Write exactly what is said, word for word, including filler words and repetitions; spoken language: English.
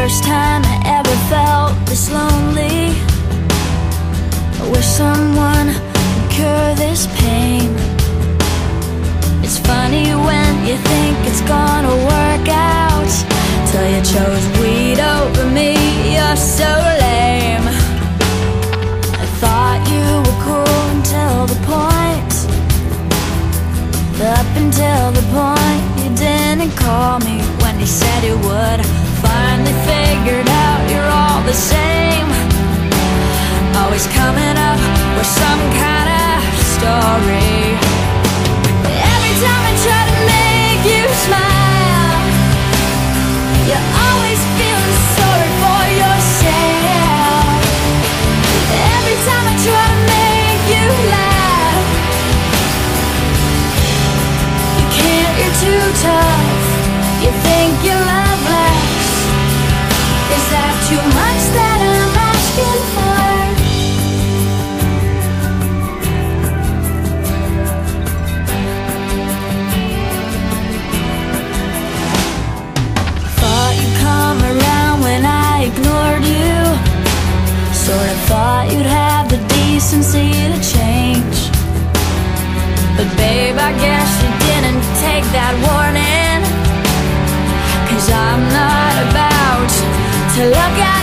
first time I ever felt this lonely. I wish someone could cure this pain. It's funny when you think it's gonna work out, till you chose weed over me. You're so lame. I thought you were cool until the point, up until the point you didn't call me when you said you would. Finally figured out you're all the same, always coming up with some kind of story. Every time I try to make you smile, you're always feeling sorry for yourself. Every time I try to make you laugh, you can't, you're too tough. You think you love less. Is that too much that I'm asking for? Thought you'd come around when I ignored you. Sort of thought you'd have the decency to change. But babe, I guess you didn't take that warning, 'cause I'm not about to look at